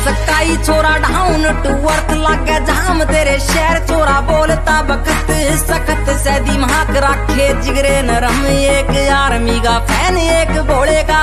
sky छोरा down to earth लागे जाम तेरे शहर छोरा बोलता बखत सखत से दिमाग रखे जिगरे नरम एक आर्मी का फैन एक भोले का